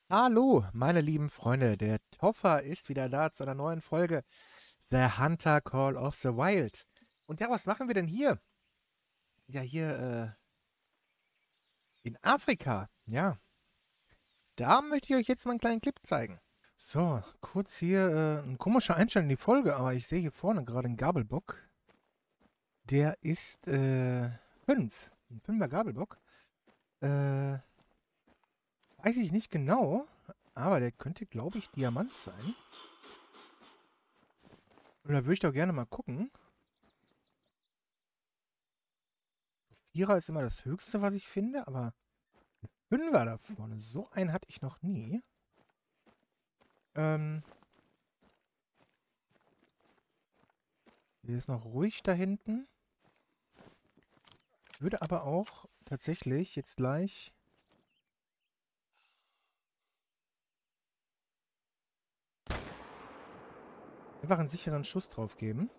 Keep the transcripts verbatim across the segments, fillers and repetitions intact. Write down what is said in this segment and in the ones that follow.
Hallo, meine lieben Freunde, der Toffer ist wieder da zu einer neuen Folge The Hunter Call of the Wild. Und ja, was machen wir denn hier? Ja, hier äh, in Afrika. Ja, da möchte ich euch jetzt mal einen kleinen Clip zeigen. So, kurz hier äh, ein komischer Einstand in die Folge, aber ich sehe hier vorne gerade einen Gabelbock. Der ist äh, fünf. Ein fünfer Gabelbock. Äh, weiß ich nicht genau, aber der könnte, glaube ich, Diamant sein. Und da würde ich doch gerne mal gucken. Vierer ist immer das Höchste, was ich finde, aber Fünfer da vorne, so einen hatte ich noch nie. Ähm, hier ist noch ruhig da hinten. Würde aber auch tatsächlich jetzt gleich einfach einen sicheren Schuss drauf geben.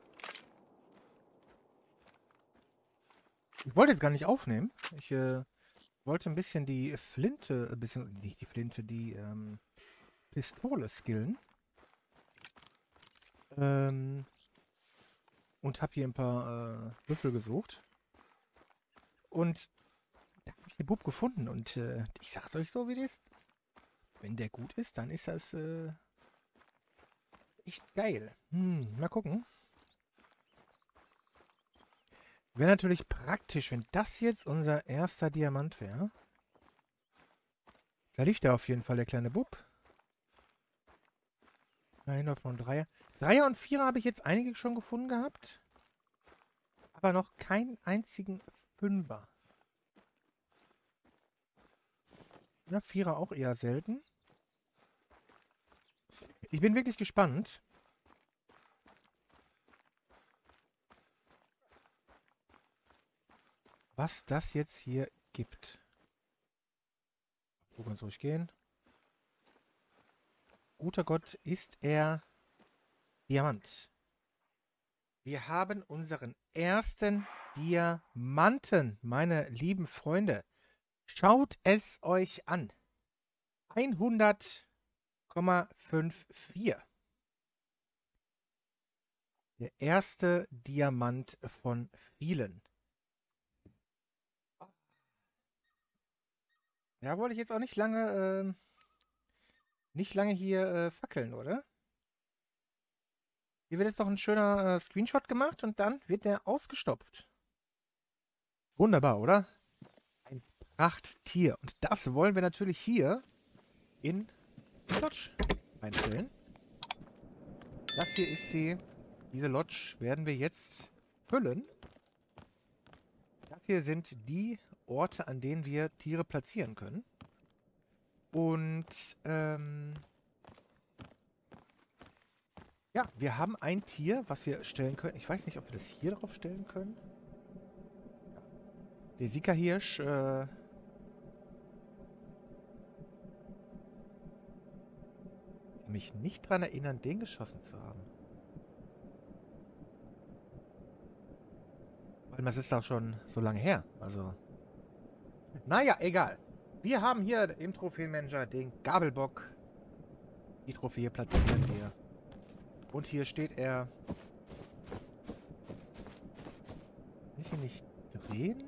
Ich wollte jetzt gar nicht aufnehmen. Ich äh, wollte ein bisschen die Flinte, ein bisschen, nicht die Flinte, die ähm, Pistole skillen. Ähm, und habe hier ein paar äh, Würfel gesucht. Und da habe ich den Bub gefunden. Und äh, ich sag's euch so, wie das ist. Wenn der gut ist, dann ist das äh, echt geil. Hm, mal gucken. Wäre natürlich praktisch, wenn das jetzt unser erster Diamant wäre. Da liegt er auf jeden Fall, der kleine Bub. Einer von Dreier. Dreier und Vierer habe ich jetzt einige schon gefunden gehabt. Aber noch keinen einzigen Fünfer. Ja, Vierer auch eher selten. Ich bin wirklich gespannt. Was das jetzt hier gibt. Wo kann es ruhig gehen? Guter Gott, ist er Diamant. Wir haben unseren ersten Diamanten, meine lieben Freunde. Schaut es euch an. hundert Komma vierundfünfzig. Der erste Diamant von vielen. Ja, wollte ich jetzt auch nicht lange, äh, nicht lange hier äh, fackeln, oder? Hier wird jetzt noch ein schöner äh, Screenshot gemacht und dann wird der ausgestopft. Wunderbar, oder? Ein Prachttier. Und das wollen wir natürlich hier in die Lodge einstellen. Das hier ist sie. Diese Lodge werden wir jetzt füllen. Das hier sind die Orte, an denen wir Tiere platzieren können. Und, ähm... ja, wir haben ein Tier, was wir stellen können. Ich weiß nicht, ob wir das hier drauf stellen können. Der Sika-Hirsch, äh... ich kann mich nicht daran erinnern, den geschossen zu haben. Weil das ist auch schon so lange her. Also. Naja, egal. Wir haben hier im Trophäenmanager den Gabelbock. Die Trophäe platzieren wir. Und hier steht er. Kann ich ihn nicht drehen?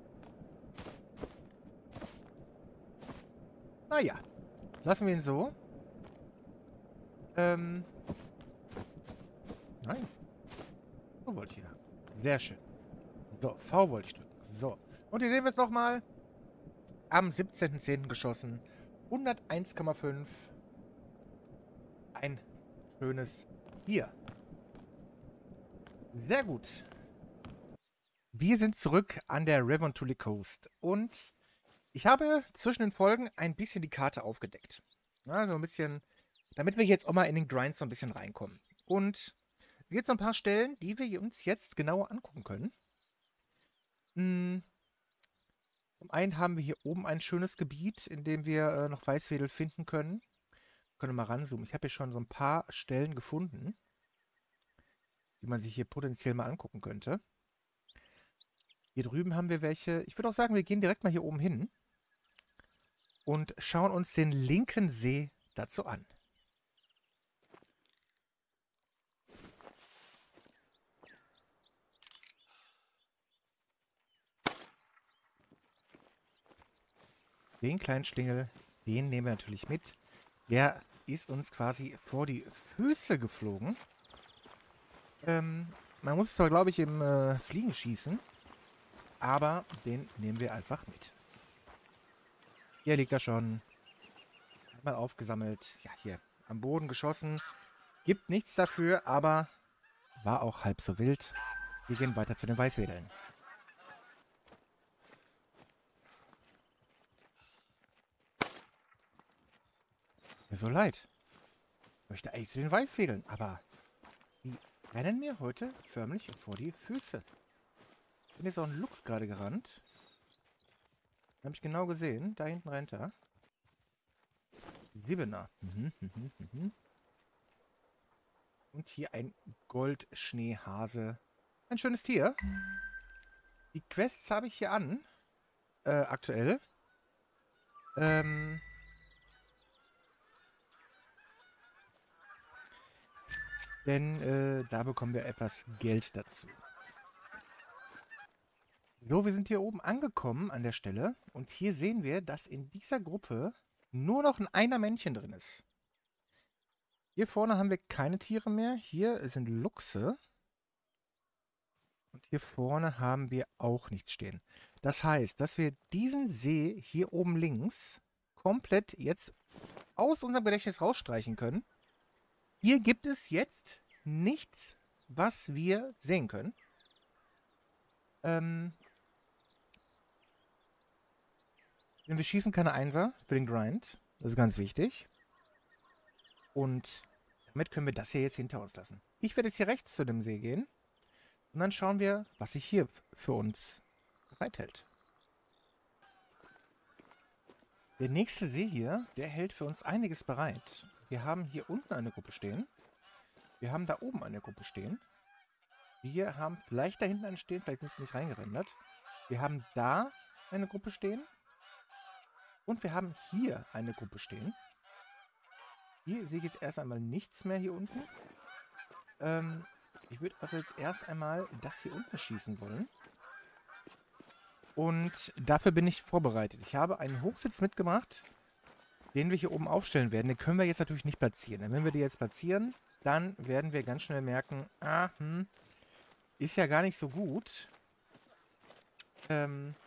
Naja. Lassen wir ihn so. Ähm. Nein. So wollte ich ihn haben. Sehr schön. So, V wollte ich drücken. So. Und hier sehen wir es nochmal. Am siebzehnten zehnten geschossen. hunderteins Komma fünf. Ein schönes Tier. Sehr gut. Wir sind zurück an der Revontuli Coast. Und ich habe zwischen den Folgen ein bisschen die Karte aufgedeckt. Ja, so ein bisschen, damit wir jetzt auch mal in den Grind so ein bisschen reinkommen. Und jetzt so ein paar Stellen, die wir uns jetzt genauer angucken können. Hm. Zum einen haben wir hier oben ein schönes Gebiet, in dem wir äh, noch Weißwedel finden können. Wir können mal ranzoomen. Ich habe hier schon so ein paar Stellen gefunden, die man sich hier potenziell mal angucken könnte. Hier drüben haben wir welche. Ich würde auch sagen, wir gehen direkt mal hier oben hin. und schauen uns den linken See dazu an. Den kleinen Schlingel, den nehmen wir natürlich mit. Der ist uns quasi vor die Füße geflogen. Ähm, man muss es zwar, glaube ich, im äh, Fliegen schießen, aber den nehmen wir einfach mit. Hier liegt er schon. Einmal aufgesammelt. Ja, hier am Boden geschossen. Gibt nichts dafür, aber war auch halb so wild. Wir gehen weiter zu den Weißwedeln. Mir so leid. Ich möchte eigentlich zu den Weißwedeln, aber die rennen mir heute förmlich vor die Füße. Ich bin jetzt auch ein Luchs gerade gerannt. Habe ich genau gesehen. Da hinten rennt er. Siebener. Mhm, mhm, mhm. Und hier ein Goldschneehase. Ein schönes Tier. Die Quests habe ich hier an. Äh, aktuell. Ähm. Denn äh, da bekommen wir etwas Geld dazu. So, wir sind hier oben angekommen an der Stelle. Und hier sehen wir, dass in dieser Gruppe nur noch ein einer Männchen drin ist. Hier vorne haben wir keine Tiere mehr. Hier sind Luchse. Und hier vorne haben wir auch nichts stehen. Das heißt, dass wir diesen See hier oben links komplett jetzt aus unserem Gedächtnis rausstreichen können. Hier gibt es jetzt nichts, was wir sehen können. Ähm, denn wir schießen keine Einser für den Grind. Das ist ganz wichtig. Und damit können wir das hier jetzt hinter uns lassen. Ich werde jetzt hier rechts zu dem See gehen. Und dann schauen wir, was sich hier für uns bereithält. Der nächste See hier, der hält für uns einiges bereit. Wir haben hier unten eine Gruppe stehen. Wir haben da oben eine Gruppe stehen. Wir haben vielleicht da hinten eine stehen, vielleicht sind sie nicht reingerendert. Wir haben da eine Gruppe stehen. Und wir haben hier eine Gruppe stehen. Hier sehe ich jetzt erst einmal nichts mehr hier unten. Ähm, ich würde also jetzt erst einmal das hier unten schießen wollen. Und dafür bin ich vorbereitet. Ich habe einen Hochsitz mitgebracht, den wir hier oben aufstellen werden. Den können wir jetzt natürlich nicht platzieren. Denn wenn wir die jetzt platzieren, dann werden wir ganz schnell merken, ah, hm, ist ja gar nicht so gut. Ähm,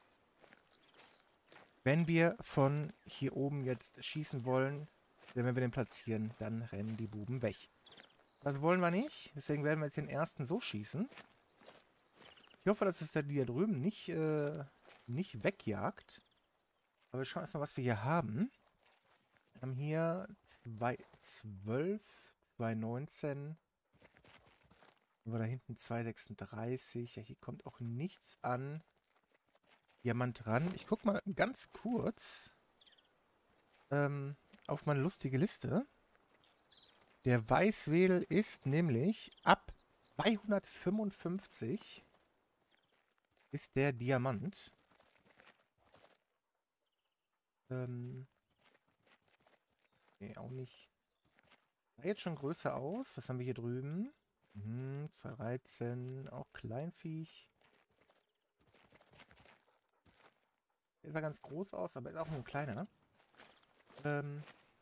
wenn wir von hier oben jetzt schießen wollen, denn wenn wir den platzieren, dann rennen die Buben weg. Das wollen wir nicht. Deswegen werden wir jetzt den ersten so schießen. Ich hoffe, dass es da die da drüben nicht, äh, nicht wegjagt. Aber wir schauen erstmal, was wir hier haben. Wir haben hier zwei zwölf, zwei neunzehn. Aber da hinten zwei sechsunddreißig. Ja, hier kommt auch nichts an Diamant ran. Ich gucke mal ganz kurz ähm, auf meine lustige Liste. Der Weißwedel ist nämlich ab zweihundertfünfundfünfzig ist der Diamant. Ähm. Nee, auch nicht. Sah jetzt schon größer aus. Was haben wir hier drüben? Mhm, zweihundertdreizehn. Auch Kleinviech. Der sah ganz groß aus, aber ist auch nur ein kleiner. Ähm.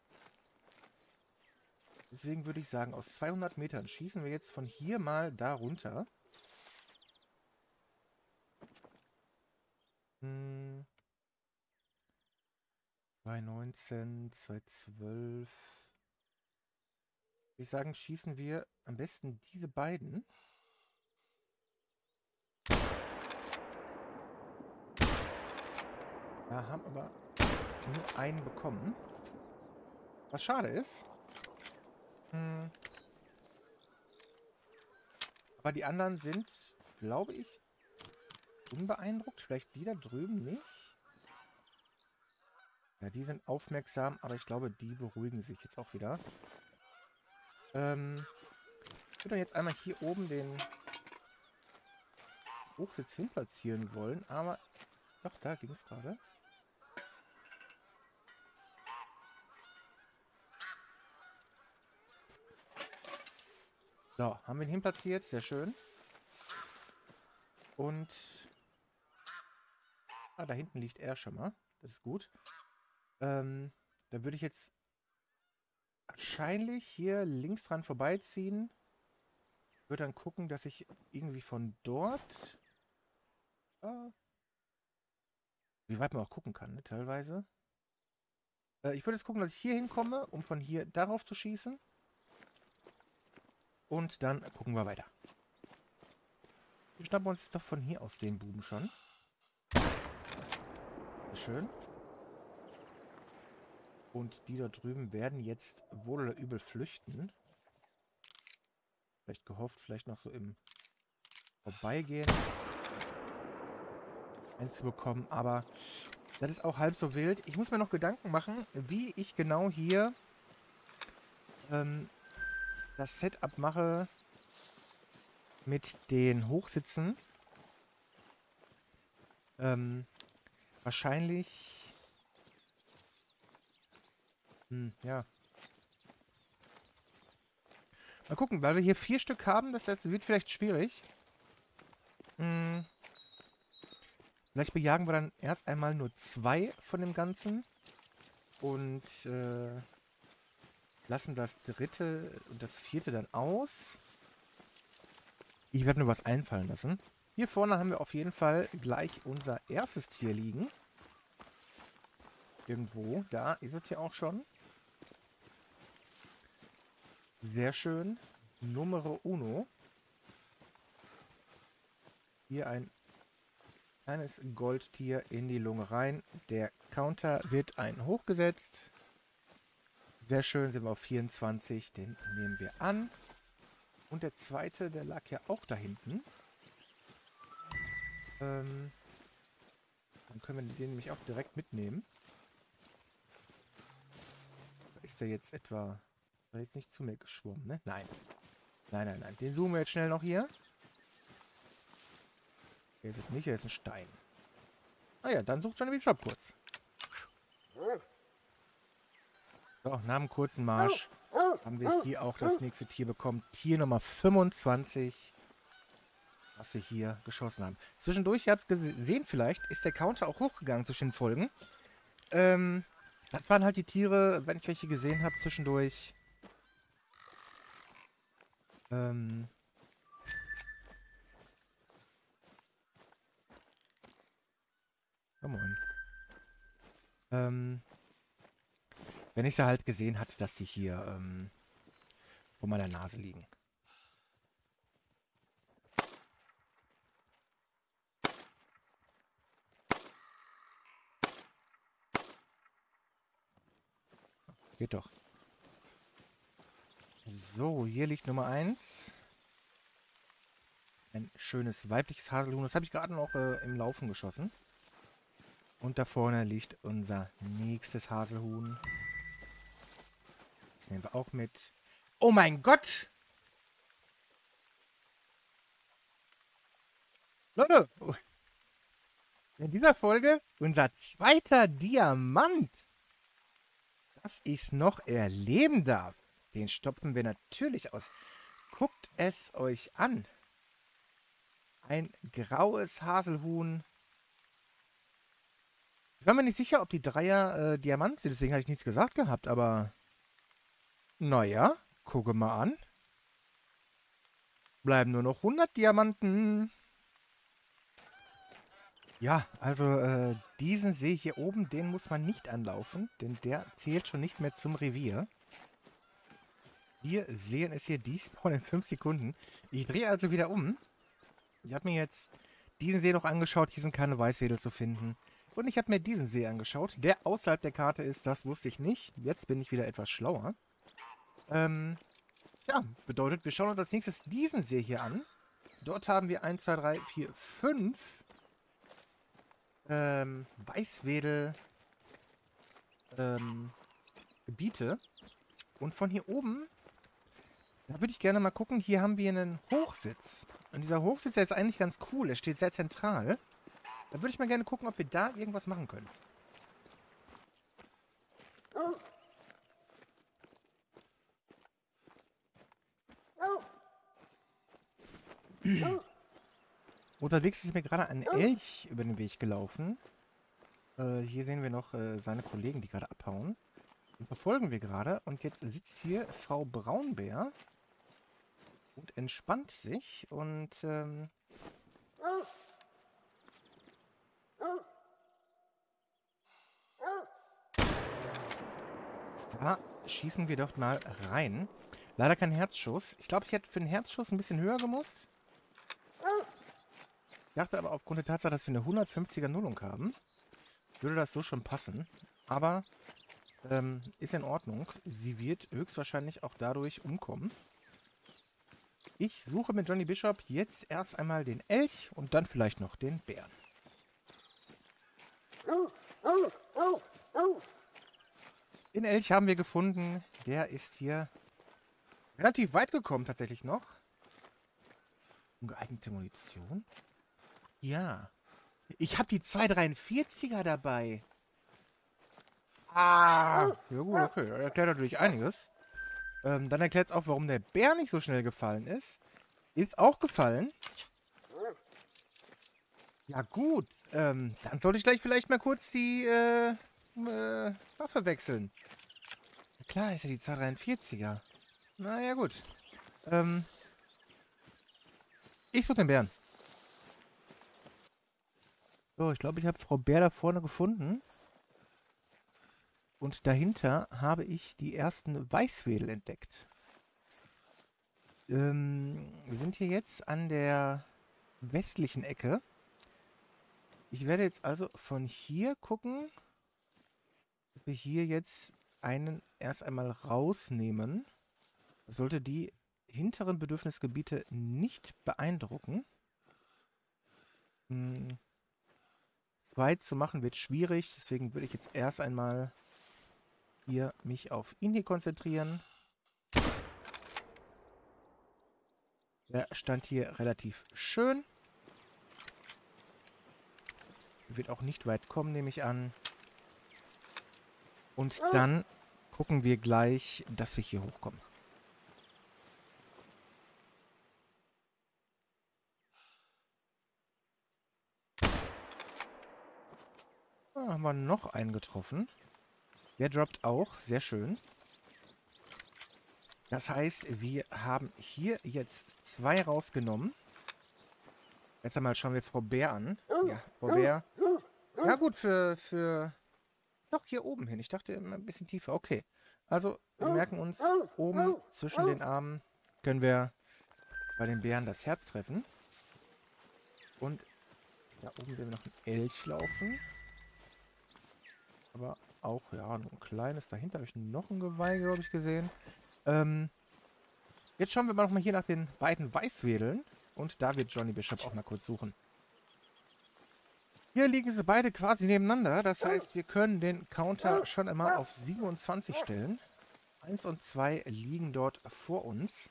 Deswegen würde ich sagen, aus zweihundert Metern schießen wir jetzt von hier mal da runter. Hm. zwei neunzehn, zwei zwölf. Ich sagen, schießen wir am besten diese beiden. Da haben aber nur einen bekommen. Was schade ist. Hm. Aber die anderen sind, glaube ich, unbeeindruckt. Vielleicht die da drüben nicht. Ja, die sind aufmerksam, aber ich glaube, die beruhigen sich jetzt auch wieder. Ähm, ich würde jetzt einmal hier oben den Hochsitz hin platzieren wollen, aber doch, da ging es gerade. So, haben wir ihn hin platziert. Sehr schön. Und... Ah, da hinten liegt er schon mal. Das ist gut. Ähm, da würde ich jetzt wahrscheinlich hier links dran vorbeiziehen. Würde dann gucken, dass ich irgendwie von dort... Äh, wie weit man auch gucken kann, ne, teilweise. Äh, ich würde jetzt gucken, dass ich hier hinkomme, um von hier darauf zu schießen. Und dann gucken wir weiter. Wir schnappen uns jetzt doch von hier aus den Buben schon. Sehr schön. Und die da drüben werden jetzt wohl oder übel flüchten. Vielleicht gehofft, vielleicht noch so im Vorbeigehen eins zu bekommen. Aber das ist auch halb so wild. Ich muss mir noch Gedanken machen, wie ich genau hier ähm, das Setup mache mit den Hochsitzen. Ähm, wahrscheinlich... Hm, ja. Mal gucken, weil wir hier vier Stück haben, das heißt, wird vielleicht schwierig. Hm. Vielleicht bejagen wir dann erst einmal nur zwei von dem Ganzen. Und äh, lassen das dritte und das vierte dann aus. Ich werde mir was einfallen lassen. Hier vorne haben wir auf jeden Fall gleich unser erstes Tier liegen. Irgendwo. Da ist es ja auch schon. Sehr schön. Numero uno. Hier ein kleines Goldtier in die Lunge rein. Der Counter wird ein hochgesetzt. Sehr schön, sind wir auf vierundzwanzig. Den nehmen wir an. Und der zweite, der lag ja auch da hinten. Ähm, dann können wir den nämlich auch direkt mitnehmen. Ist der jetzt etwa... War jetzt nicht zu mir geschwommen, ne? Nein. Nein, nein, nein. Den zoomen wir jetzt schnell noch hier. Der ist jetzt nicht, der ist ein Stein. Ah ja, dann sucht schon den Shop kurz. So, nach einem kurzen Marsch haben wir hier auch das nächste Tier bekommen. Tier Nummer fünfundzwanzig, was wir hier geschossen haben. Zwischendurch, ihr habt es gesehen vielleicht, ist der Counter auch hochgegangen zwischen den Folgen. Ähm, das waren halt die Tiere, wenn ich welche gesehen habe, zwischendurch. Ähm... Oh, moin. Ähm... Wenn ich sie halt gesehen hatte, dass die hier ähm, vor meiner Nase liegen. Geht doch. So, hier liegt Nummer eins. Ein schönes weibliches Haselhuhn. Das habe ich gerade noch äh, im Laufen geschossen. Und da vorne liegt unser nächstes Haselhuhn. Das nehmen wir auch mit. Oh mein Gott! Leute! In dieser Folge unser zweiter Diamant. Das ich noch erleben darf. Den stopfen wir natürlich aus. Guckt es euch an. Ein graues Haselhuhn. Ich war mir nicht sicher, ob die Dreier äh, Diamant sind, deswegen hatte ich nichts gesagt gehabt, aber naja, gucke mal an. Bleiben nur noch hundert Diamanten. Ja, also äh, diesen See hier oben, den muss man nicht anlaufen, denn der zählt schon nicht mehr zum Revier. Wir sehen es hier, die Spawn in fünf Sekunden. Ich drehe also wieder um. Ich habe mir jetzt diesen See noch angeschaut, hier sind keine Weißwedel zu finden. Und ich habe mir diesen See angeschaut, der außerhalb der Karte ist, das wusste ich nicht. Jetzt bin ich wieder etwas schlauer. Ähm, ja, bedeutet, wir schauen uns als nächstes diesen See hier an. Dort haben wir eins, zwei, drei, vier, fünf ähm, Weißwedel ähm, Gebiete. Und von hier oben, da würde ich gerne mal gucken, hier haben wir einen Hochsitz. Und dieser Hochsitz, der ist eigentlich ganz cool, er steht sehr zentral. Da würde ich mal gerne gucken, ob wir da irgendwas machen können. Unterwegs ist mir gerade ein Elch über den Weg gelaufen. Äh, hier sehen wir noch äh, seine Kollegen, die gerade abhauen. Den verfolgen wir gerade. Und jetzt sitzt hier Frau Braunbär und entspannt sich. Und ähm, da schießen wir doch mal rein. Leider kein Herzschuss. Ich glaube, ich hätte für den Herzschuss ein bisschen höher gemusst. Ich dachte aber aufgrund der Tatsache, dass wir eine hundertfünfziger Nullung haben, würde das so schon passen. Aber ähm, ist in Ordnung. Sie wird höchstwahrscheinlich auch dadurch umkommen. Ich suche mit Johnny Bishop jetzt erst einmal den Elch und dann vielleicht noch den Bären. Den Elch haben wir gefunden. Der ist hier relativ weit gekommen tatsächlich noch. Ungeeignete Munition? Ja. Ich habe die zwei dreiundvierziger dabei. Ah. Ja gut, okay. Das erklärt natürlich einiges. Ähm, dann erklärt es auch, warum der Bär nicht so schnell gefallen ist. Ist auch gefallen. Ja gut. Ähm, dann sollte ich gleich vielleicht mal kurz die äh, äh, Waffe wechseln. Na klar, ist ja die zwei dreiundvierziger. Naja gut. Ähm, ich suche den Bären. So, ich glaube, ich habe Frau Bär da vorne gefunden. Und dahinter habe ich die ersten Weißwedel entdeckt. Ähm, wir sind hier jetzt an der westlichen Ecke. Ich werde jetzt also von hier gucken, dass wir hier jetzt einen erst einmal rausnehmen. Das sollte die hinteren Bedürfnisgebiete nicht beeindrucken. Hm. Zwei zu machen wird schwierig, deswegen würde ich jetzt erst einmal hier mich auf ihn hier konzentrieren. Der stand hier relativ schön. Wird auch nicht weit kommen, nehme ich an. Und dann gucken wir gleich, dass wir hier hochkommen. Da haben wir noch einen getroffen. Der droppt auch. Sehr schön. Das heißt, wir haben hier jetzt zwei rausgenommen. Erst einmal schauen wir Frau Bär an. Ja, Frau Bär. Ja gut, für, für... Doch, hier oben hin. Ich dachte immer ein bisschen tiefer. Okay. Also, wir merken uns, oben zwischen den Armen können wir bei den Bären das Herz treffen. Und da oben sehen wir noch einen Elch laufen. Aber auch, ja, nur ein kleines. Dahinter habe ich noch ein Geweih, glaube ich, gesehen. Ähm, jetzt schauen wir mal nochmal hier nach den beiden Weißwedeln. Und da wird Johnny Bishop auch mal kurz suchen. Hier liegen sie beide quasi nebeneinander. Das heißt, wir können den Counter schon einmal auf siebenundzwanzig stellen. eins und zwei liegen dort vor uns.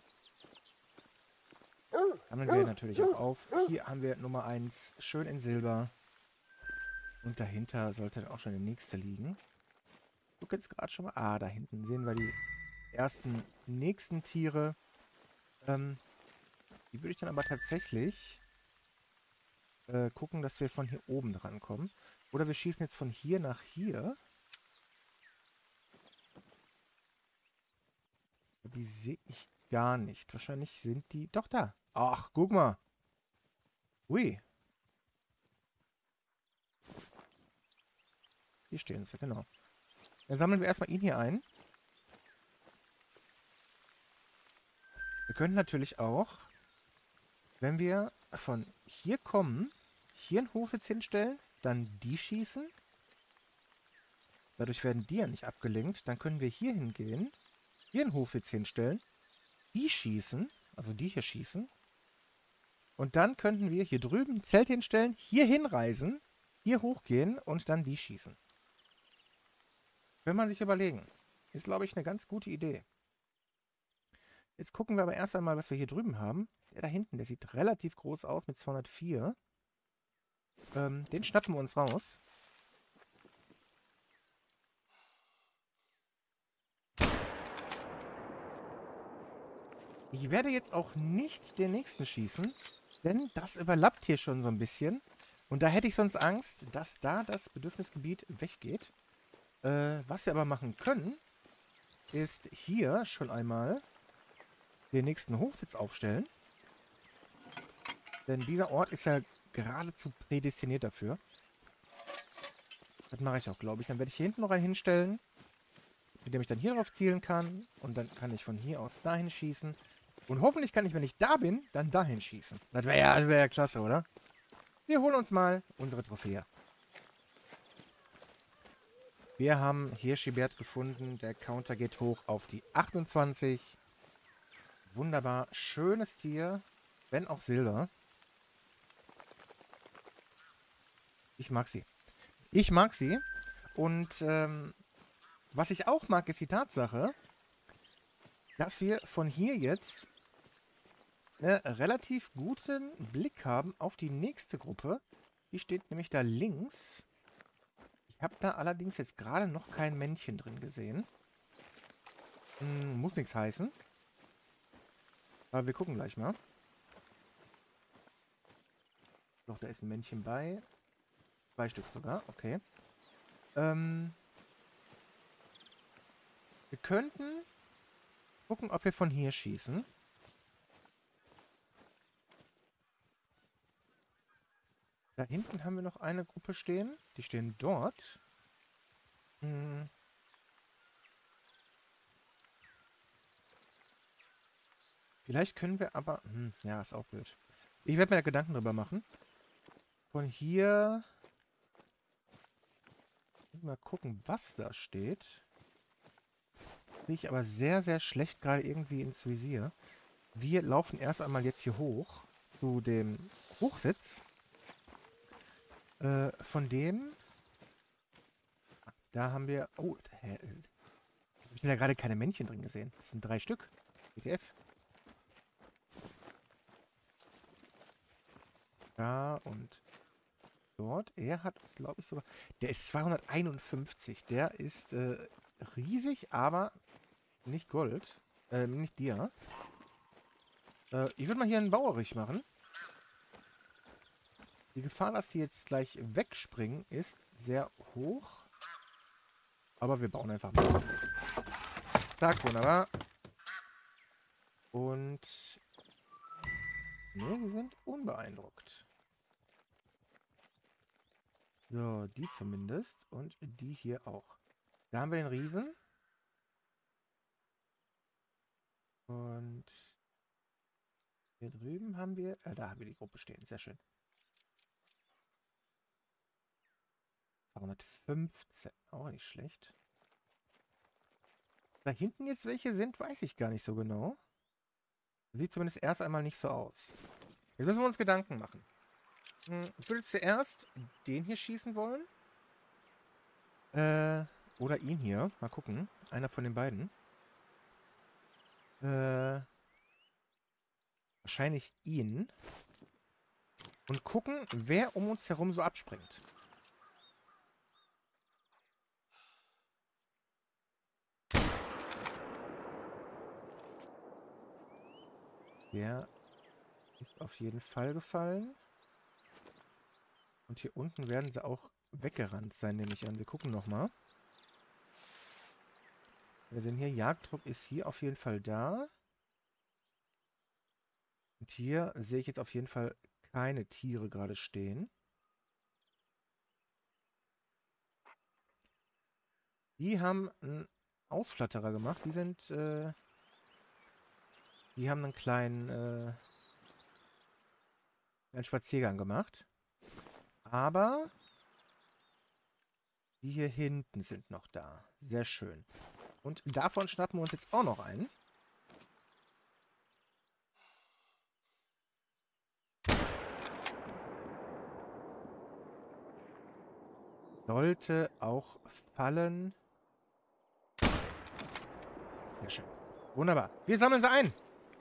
Sammeln wir natürlich auch auf. Hier haben wir Nummer eins schön in Silber. Und dahinter sollte dann auch schon der nächste liegen. Ich gucke jetzt gerade schon mal. Ah, da hinten sehen wir die ersten nächsten Tiere. Ähm, die würde ich dann aber tatsächlich äh, gucken, dass wir von hier oben dran kommen. Oder wir schießen jetzt von hier nach hier. Die sehe ich gar nicht. Wahrscheinlich sind die... Doch, da. Ach, guck mal. Ui. Hier stehen sie, genau. Dann sammeln wir erstmal ihn hier ein. Wir können natürlich auch, wenn wir von hier kommen, hier einen Hochsitz hinstellen, dann die schießen. Dadurch werden die ja nicht abgelenkt. Dann können wir hier hingehen, hier einen Hochsitz hinstellen, die schießen, also die hier schießen. Und dann könnten wir hier drüben ein Zelt hinstellen, hier hinreisen, hier hochgehen und dann die schießen. Wenn man sich überlegen. Ist, glaube ich, eine ganz gute Idee. Jetzt gucken wir aber erst einmal, was wir hier drüben haben. Der da hinten, der sieht relativ groß aus mit zweihundertvier. Ähm, den schnappen wir uns raus. Ich werde jetzt auch nicht den nächsten schießen, denn das überlappt hier schon so ein bisschen. Und da hätte ich sonst Angst, dass da das Bedürfnisgebiet weggeht. Äh, was wir aber machen können, ist hier schon einmal den nächsten Hochsitz aufstellen. Denn dieser Ort ist ja geradezu prädestiniert dafür. Das mache ich auch, glaube ich. Dann werde ich hier hinten noch einen hinstellen, mit dem ich dann hier drauf zielen kann. Und dann kann ich von hier aus dahin schießen. Und hoffentlich kann ich, wenn ich da bin, dann dahin schießen. Das wäre ja, das wär ja klasse, oder? Wir holen uns mal unsere Trophäe. Wir haben Hirschibert gefunden. Der Counter geht hoch auf die achtundzwanzig. Wunderbar. Schönes Tier. Wenn auch Silber. Ich mag sie. Ich mag sie. Und ähm, was ich auch mag, ist die Tatsache, dass wir von hier jetzt einen relativ guten Blick haben auf die nächste Gruppe. Die steht nämlich da links. Ich habe da allerdings jetzt gerade noch kein Männchen drin gesehen. Hm, muss nichts heißen. Aber wir gucken gleich mal. Doch, da ist ein Männchen bei. Zwei Stück sogar, okay. Ähm, wir könnten gucken, ob wir von hier schießen. Da hinten haben wir noch eine Gruppe stehen. Die stehen dort. Hm. Vielleicht können wir aber... Hm, ja, ist auch blöd. Ich werde mir da Gedanken drüber machen. Von hier... Mal gucken, was da steht. Sehe ich aber sehr, sehr schlecht gerade irgendwie ins Visier. Wir laufen erst einmal jetzt hier hoch zu dem Hochsitz. Äh, von dem... Da haben wir... Oh, da habe ich da gerade keine Männchen drin gesehen. Das sind drei Stück. W T F. Da und dort. Er hat es, glaube ich, sogar... Der ist zweihunderteinundfünfzig. Der ist äh, riesig, aber nicht Gold. Äh, nicht Dia. Äh, ich würde mal hier einen Bauerich machen. Die Gefahr, dass sie jetzt gleich wegspringen, ist sehr hoch. Aber wir bauen einfach mal. Tag, wunderbar. Und... Ne, sie sind unbeeindruckt. So, die zumindest. Und die hier auch. Da haben wir den Riesen. Und hier drüben haben wir... Äh, da haben wir die Gruppe stehen. Sehr schön. zweihundertfünfzehn. Auch nicht schlecht. Da hinten jetzt welche sind, weiß ich gar nicht so genau. Sieht zumindest erst einmal nicht so aus. Jetzt müssen wir uns Gedanken machen. Hm, ich würde zuerst den hier schießen wollen. Äh, oder ihn hier. Mal gucken. Einer von den beiden. Äh, wahrscheinlich ihn. Und gucken, wer um uns herum so abspringt. Der ist auf jeden Fall gefallen. Und hier unten werden sie auch weggerannt sein, nehme ich an. Wir gucken nochmal. Wir sehen hier, Jagddruck ist hier auf jeden Fall da. Und hier sehe ich jetzt auf jeden Fall keine Tiere gerade stehen. Die haben einen Ausflatterer gemacht. Die sind, äh, die haben einen kleinen, äh, einen Spaziergang gemacht. Aber die hier hinten sind noch da. Sehr schön. Und davon schnappen wir uns jetzt auch noch einen. Sollte auch fallen. Sehr schön. Wunderbar. Wir sammeln sie ein.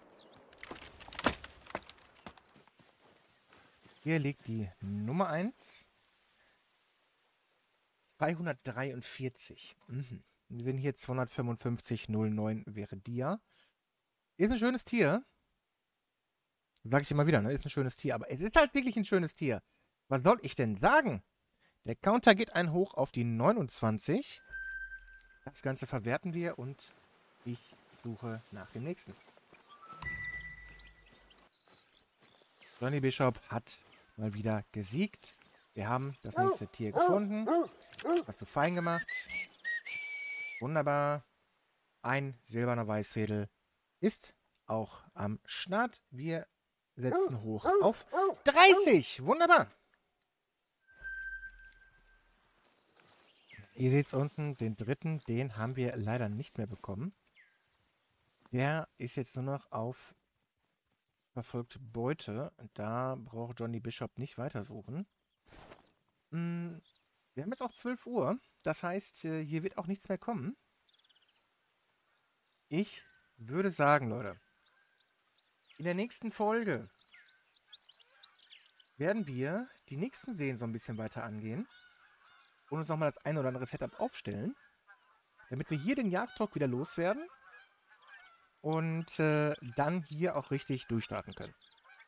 Hier liegt die Nummer eins. zweihundertdreiundvierzig. Mhm. Wenn hier zweihundertfünfundfünfzig null neun wäre Dia. Ist ein schönes Tier. Sag ich immer wieder, ne? Ist ein schönes Tier. Aber es ist halt wirklich ein schönes Tier. Was soll ich denn sagen? Der Counter geht ein hoch auf die neunundzwanzig. Das Ganze verwerten wir und ich suche nach dem nächsten. Johnny Bishop hat mal wieder gesiegt. Wir haben das nächste Tier gefunden. Hast du fein gemacht. Wunderbar. Ein silberner Weißfädel ist auch am Start. Wir setzen hoch auf dreißig. Wunderbar. Ihr seht es unten, den dritten, den haben wir leider nicht mehr bekommen. Der ist jetzt nur noch auf verfolgte Beute. Da braucht Johnny Bishop nicht weitersuchen. Hm, wir haben jetzt auch zwölf Uhr. Das heißt, hier wird auch nichts mehr kommen. Ich würde sagen, Leute, in der nächsten Folge werden wir die nächsten Seen so ein bisschen weiter angehen und uns nochmal das ein oder andere Setup aufstellen, damit wir hier den Jagdtalk wieder loswerden und äh, dann hier auch richtig durchstarten können.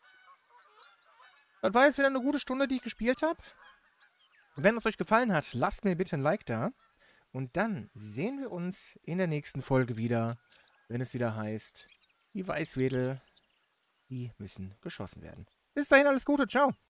Das war jetzt wieder eine gute Stunde, die ich gespielt habe. Wenn es euch gefallen hat, lasst mir bitte ein Like da. Und dann sehen wir uns in der nächsten Folge wieder, wenn es wieder heißt, die Weißwedel, die müssen geschossen werden. Bis dahin alles Gute, ciao.